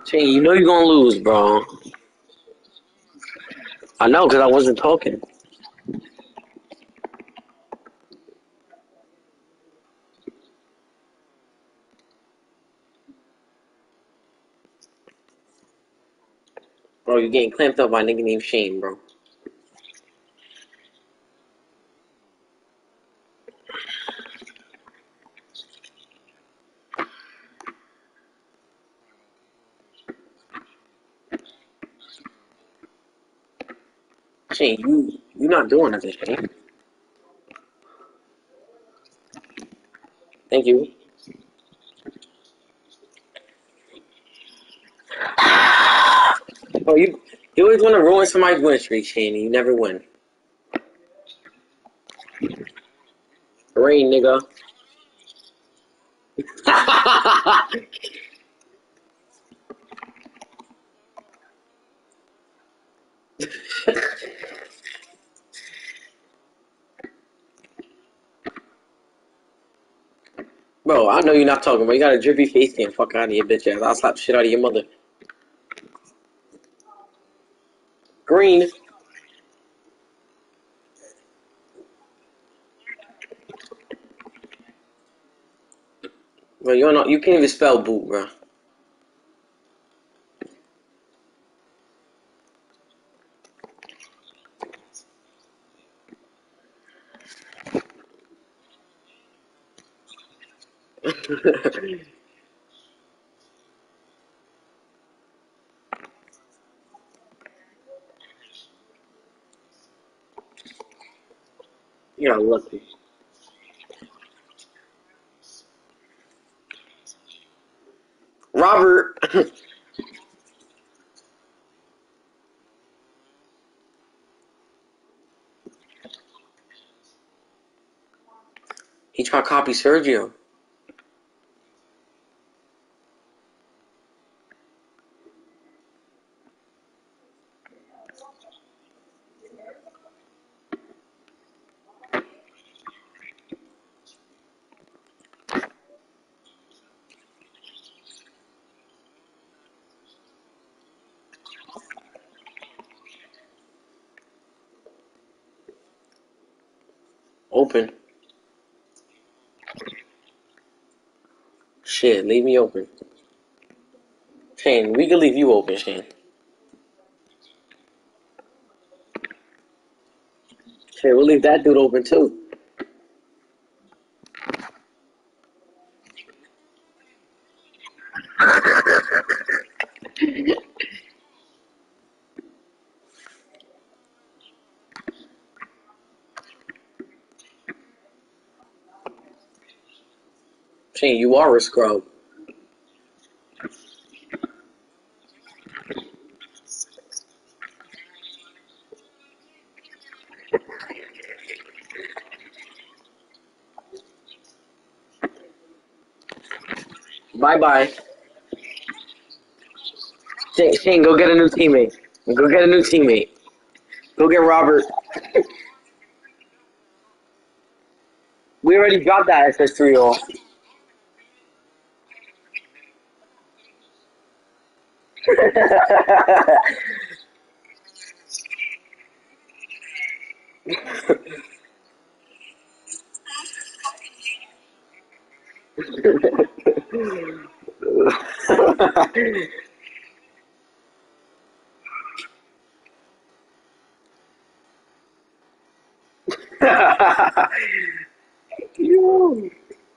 Shane, you know you're gonna lose, bro. I know, because I wasn't talking. Bro, you're getting clamped up by a nigga named Shane, bro. Shane, you not doing nothing, Shane. Thank you. Bro, you always want to ruin somebody's win streak, Shane, and you never win. Rain, nigga. Bro, I know you're not talking, but you got a drippy face cam. Fuck out of here, bitch ass. I'll slap the shit out of your mother. Green. Bro, you can't even spell boot, bro. You're lucky. Robert. He tried to copy Sergio. Open. Shit, leave me open. Shane, we can leave you open, Shane. Shane, we'll leave that dude open too. Shane, you are a scrub. Bye-bye. Shane, go get a new teammate. Go get a new teammate. Go get Robert. We already got that SS3 off. Yo.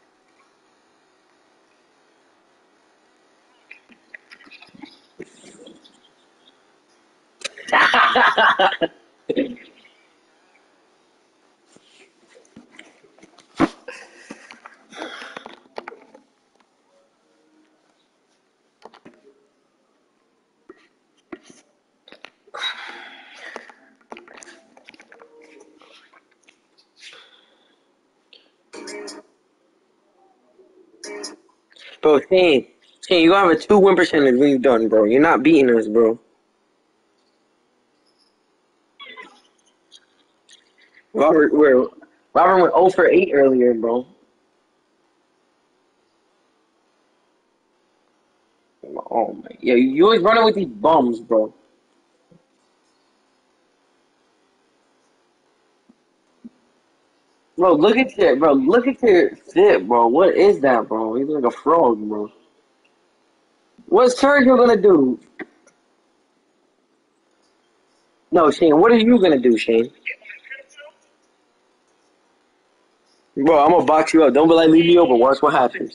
Bro, Shane, you have a 2 win percentage when you're done, bro. You're not beating us, bro. Robert went 0 for 8 earlier, bro. Oh Oh my, yeah, you always running with these bums, bro. Bro, look at your, bro, look at your shit, bro. What is that, bro? He's like a frog, bro. What's Sergio gonna do? No, Shane, what are you gonna do, Shane? Bro, I'm gonna box you up. Don't be like, leave me open. Watch what happens.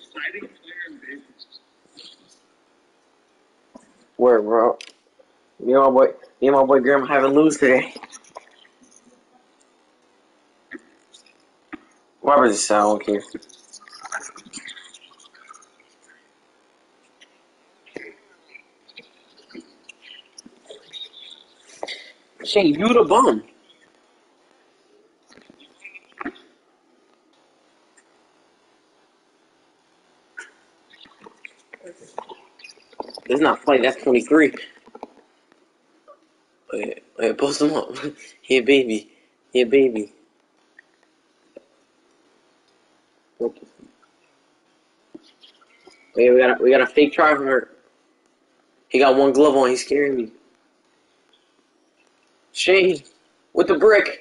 Where, bro? Me and my boy Graham having lose today. Whatever this sound, I don't care. Shane, you the bum. It's not funny. That's 23. Wait, post him up. He a baby. He a baby. Wait, we got a fake try from her. He got one glove on. He's scaring me. Shane, with the brick.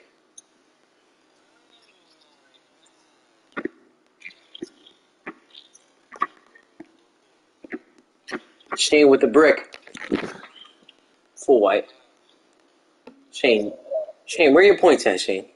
Shane with the brick. Full white. Shane. Shane, where are your points at, Shane?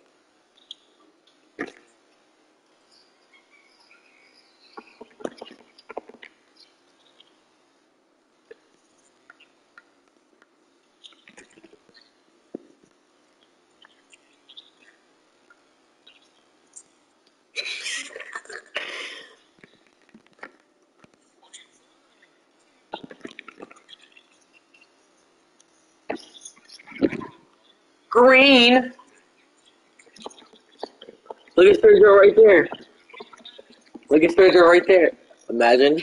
Green. Look at Sergio right there. Look at Sergio right there. Imagine.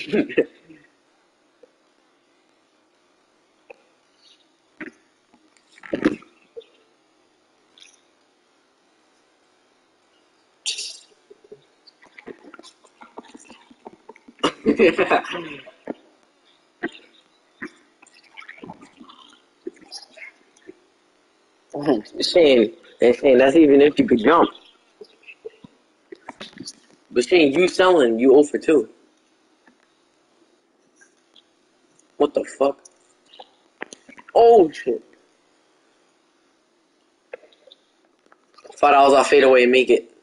Shane, and Shane, that's even if you could jump. But Shane, you selling, you 0 for 2. What the fuck? Oh shit. $5 off fade away and make it.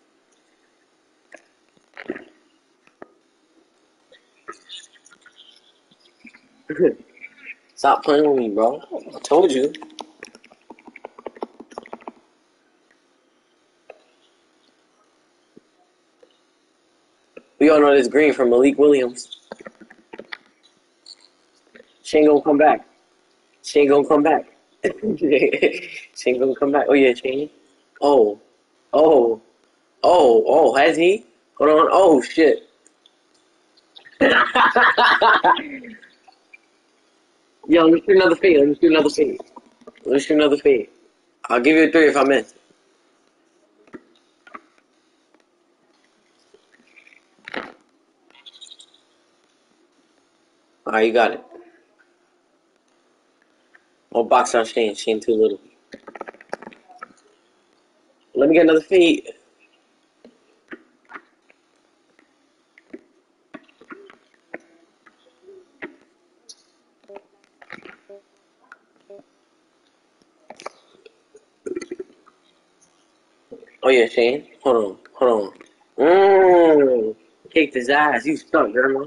Stop playing with me, bro. I told you. We all know this green from Malik Williams. Shane gonna come back. Shane gonna come back. Shane gonna come back. Oh yeah, Shane. Oh. Oh. Oh, has he? Hold on. Oh shit. Yo, let's do another fade. Let's do another fade. Let's do another fade. I'll give you a 3 if I miss. Alright, you got it. I'll box out Shane. Shane too little. Let me get another fade. Oh yeah, Shane. Hold on. Kicked his ass. You stuck, Grandma.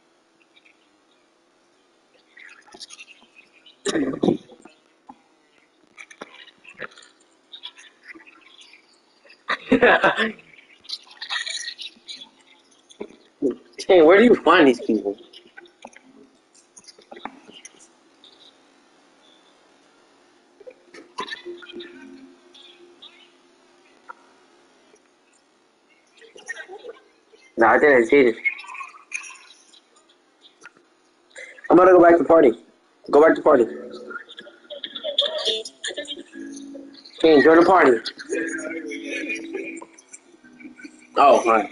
Shane, where do you find these people? Nah, I think I cheated. I'm about to go back to party. Go back to party. Shane, join the party. Oh, alright.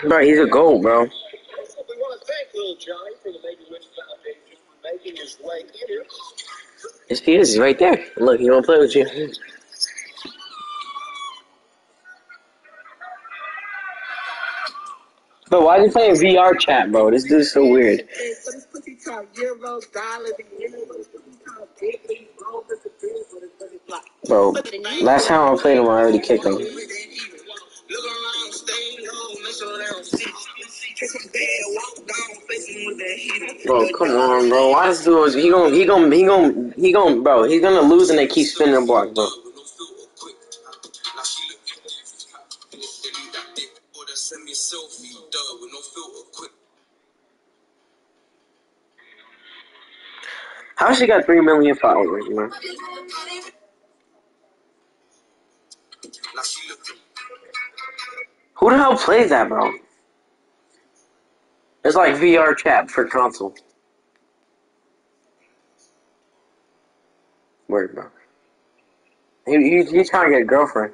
Bro, he's a gold, bro. We want to thank Little Johnny for the Make-A-Wish Foundation for making his way in here. Yes, he is. He's right there. Look, he won't play with you. Bro, why is he playing VR chat, bro? This dude's so weird. Bro, last time I played him, I already kicked him. Bro, come on, bro. Why this dude? Bro, he's gonna lose and they keep spinning the block, bro. How she got 3 million followers, man? Who the hell plays that, bro? It's like VR chat for console. Word, bro. He's trying to get a girlfriend.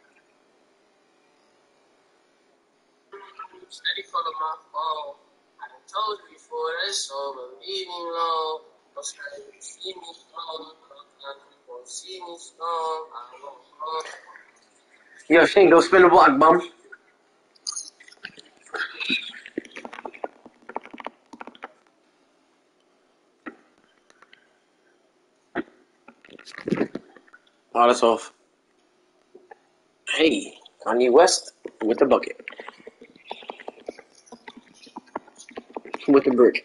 Steady calling my phone. I done told you before that's over. Leave me alone. Don't try to see me strong. You won't see me strong. I won't come. Yo, Shane, go spin the block, bum. Oh, that's off. Hey, Kanye West with the bucket. With the brick.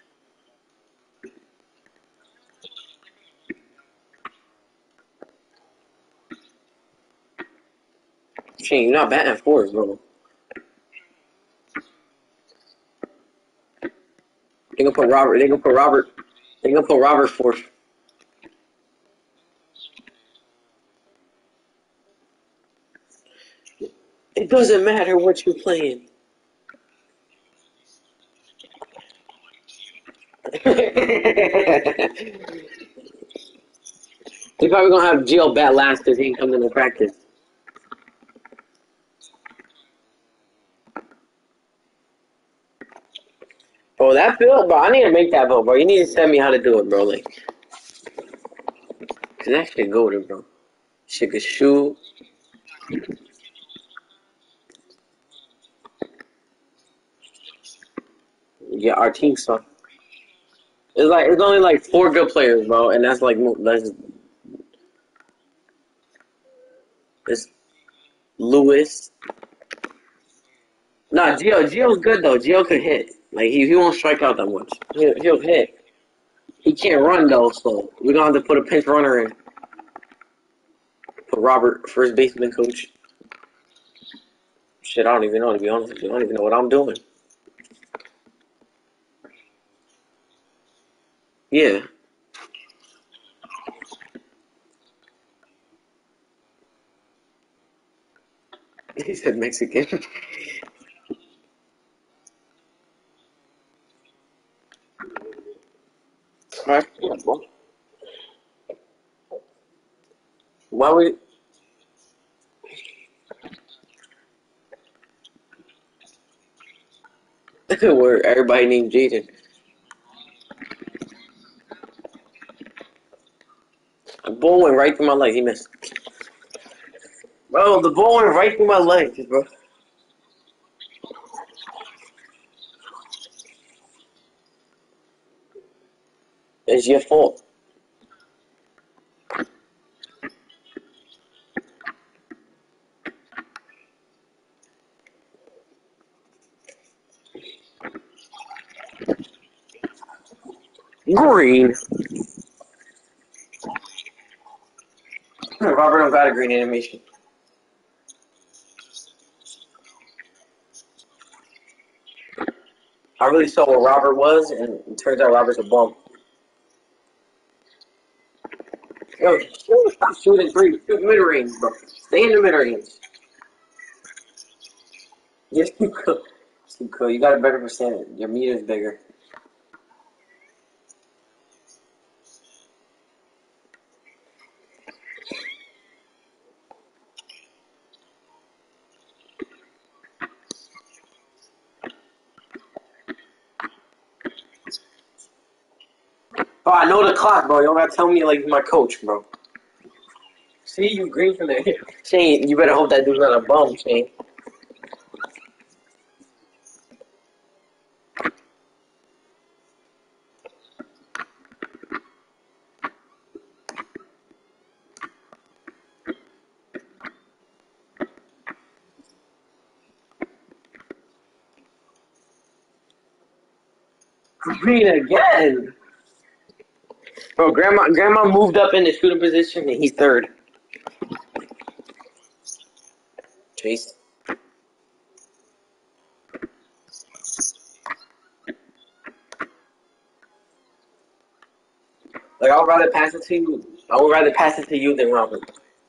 Shane, you're not batting fours, bro. They gonna put Robert. They gonna put Robert fourth. It doesn't matter what you're playing. They probably gonna have Gio bat last because he ain't coming to practice. Bro, that build, bro. I need to make that build, bro. You need to tell me how to do it, bro. Like, cause that shit golden, bro. Shit could shoot. Yeah, our team suck. It's only like 4 good players, bro, and that's it's Lewis. Nah, Gio's good though. Gio could hit. Like he won't strike out that much. He'll hit. He can't run though, so we're gonna have to put a pinch runner in. Put Robert, first baseman coach. Shit, I don't even know, to be honest with you. I don't even know what I'm doing. Yeah. He said Mexican. Alright, yeah, well. Why we where everybody named Jaden? The ball went right through my leg. He missed. Bro, the ball went right through my legs, bro. It's your fault. Green. Robert don't got a green animation. I really saw what Robert was, and it turns out Robert's a bum. Yo, stop shooting three. Shoot mid range, bro. Stay in the mid range. Yes, you could. You could. You got a better percentage. Your meter's bigger. Oh, I know the clock, bro. You don't gotta tell me like my coach, bro. See, you green from there. Shane, you better hope that dude's not a bum, Shane. Green again. Bro, grandma moved up in the shooting position and he's third. Chase. Like I would rather pass it to you. I would rather pass it to you than Robert.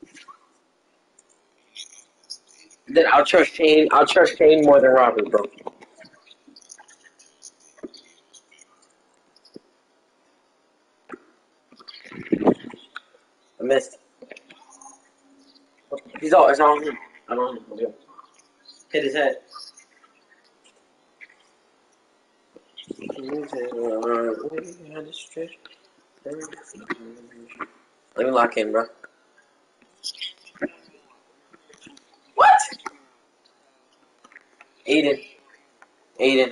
Then I'll trust Shane. I'll trust Shane more than Robert, bro. I missed. He's all. It's on him. I don't know. Hit his head. Let me lock in, bro. What? Aiden. Aiden.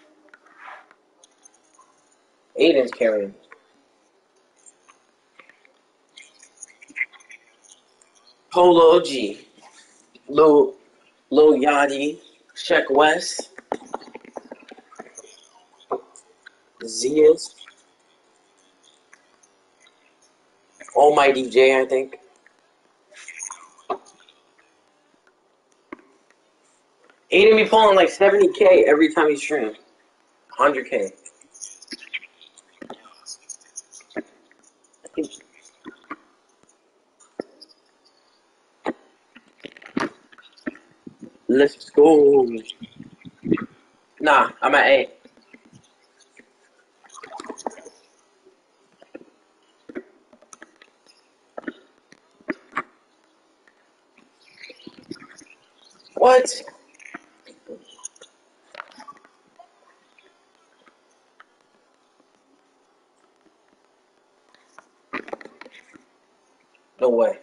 Aiden's carrying. Polo G. Lil Yachty. Sheck West. Zias. Almighty J, I think. Aiden be pulling like 70K every time he streams. 100K. Let's go. Nah, I'm at A. What? No way.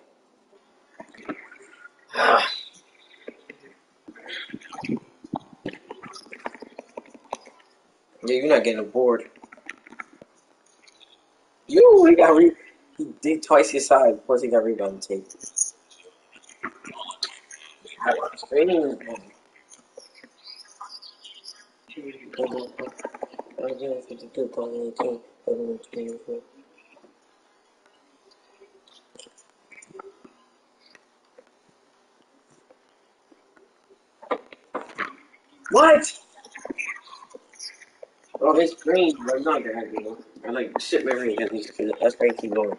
Yeah, you're not getting a board. He got he did twice his size, plus he got rebound tape. Screening. What? Oh, his screen. I'm not gonna have you. I like shit memory at least. That's why I keep going.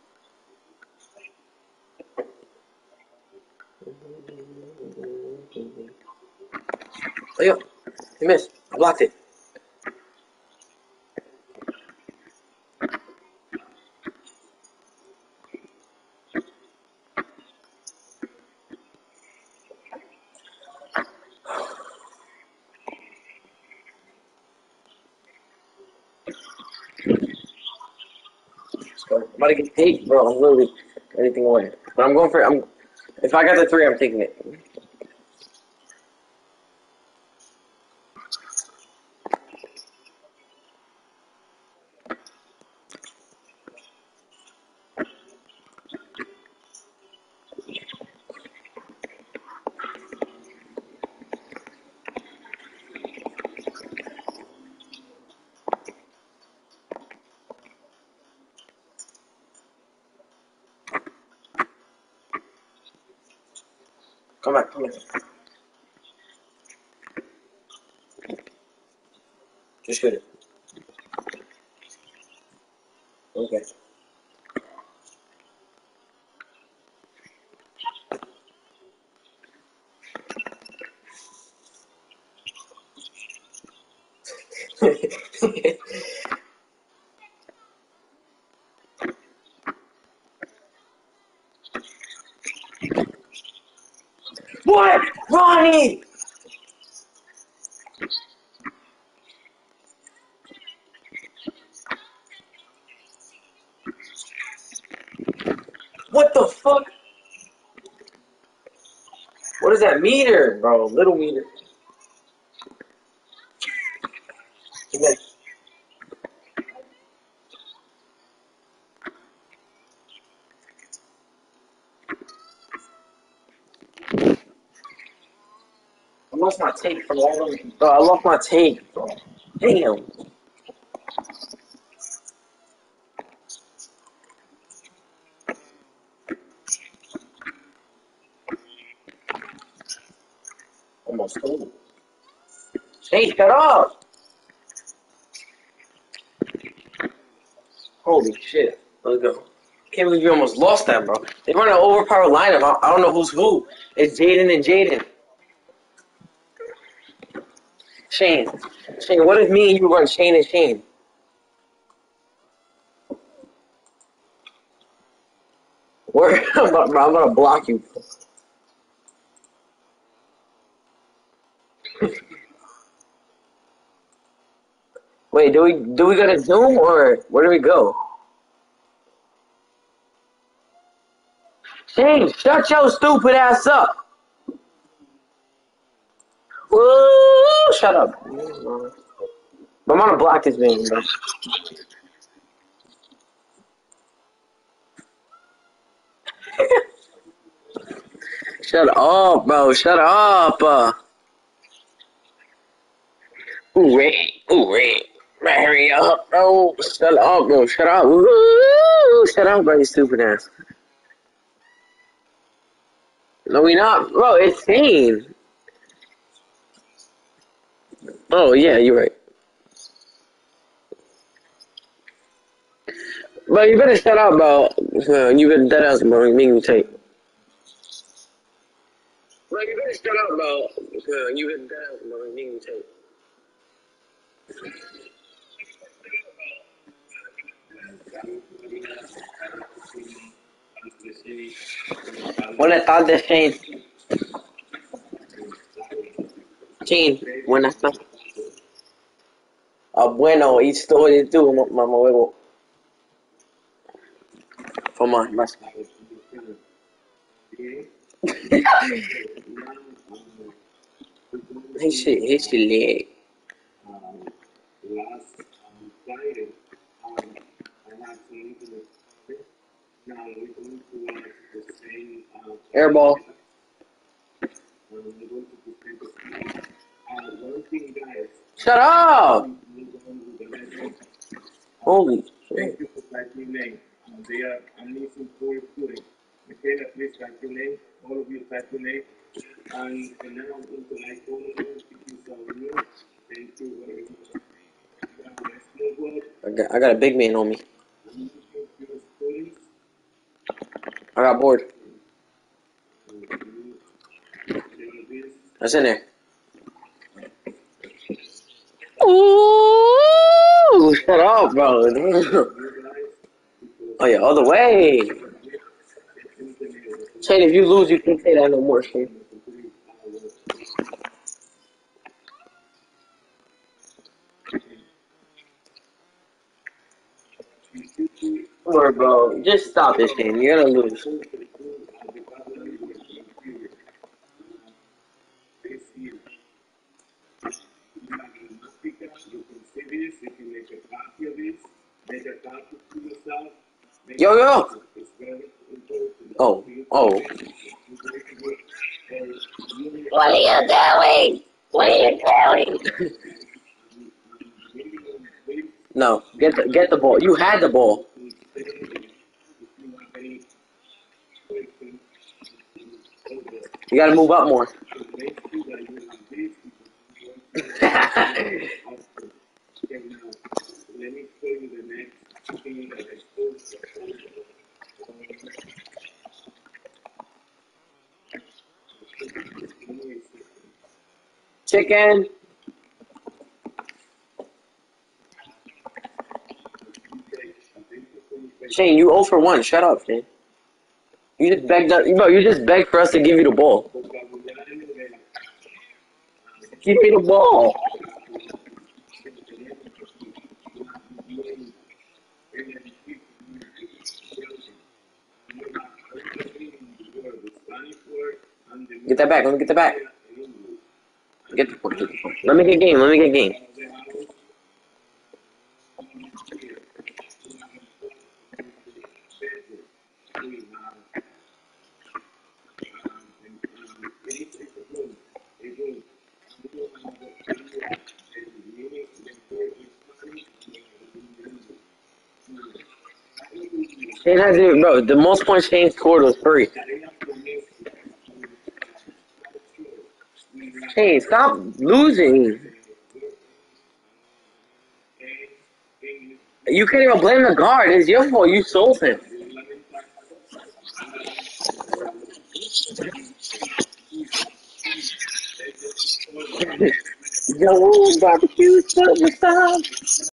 Oh, yeah. He missed. I blocked it. I'm about to get paid, bro. I'm literally anything away. But I'm going for it. If I got the three, I'm taking it. Come back, come back. Just shoot it. Okay. What? Ronnie! What the fuck? What is that meter, bro? Little meter. I lost my tape from all them. Bro, I lost my tape, bro. Damn. Almost told. Hey, shut up! Holy shit. Let's go. Can't believe you almost lost that, bro. They run an overpowered lineup. I don't know who's who. It's Jaden and Jaden. Shane. Shane, what if me and you run Shane and Shane? Where? I'm gonna block you. Wait, do we go to Zoom or where do we go? Shane, shut your stupid ass up. Woo! Shut up. I'm gonna block this man, bro. Shut up, bro. Shut up. Ooh, wait. Hurry up, bro. Shut up, bro. Shut up. Woo! Shut up, bro, you stupid ass. No, we not. Bro, it's Shane. Oh, yeah, you're right. Bro, you better shut up, bro. You better dead ass, bro. You make me take. Bro, you better shut up, bro. You better dead ass, bro. You make me take. Buenas tardes, Shane. Shane, buenas tardes. Ah, bueno, y estoy tú, mamá huevo. Toma, más. His leg. Airball. Shut up! Holy shit. I got a big man on me. I got bored. That's in there. Ooh, shut up, bro. Oh yeah, all the way. Shane, if you lose, you can't say that no more, Shane. Or bro, just stop this game. You're gonna lose. Yo, yo. Oh, oh. What are you doing? What are you doing? No, get the ball. You had the ball. You gotta move up more. Chicken. Shane, you 0 for 1. Shut up, Shane. You just begged up, bro. You just begged for us to give you the ball. Give me the ball. Get that back. Let me get that back. Get the phone. Get the phone. Let me get game. Let me get game. Shane hasn't even, bro. The most points Shane scored was 3. Shane, stop losing. You can't even blame the guard. It's your fault. You sold him. Yo, barbecue, stop.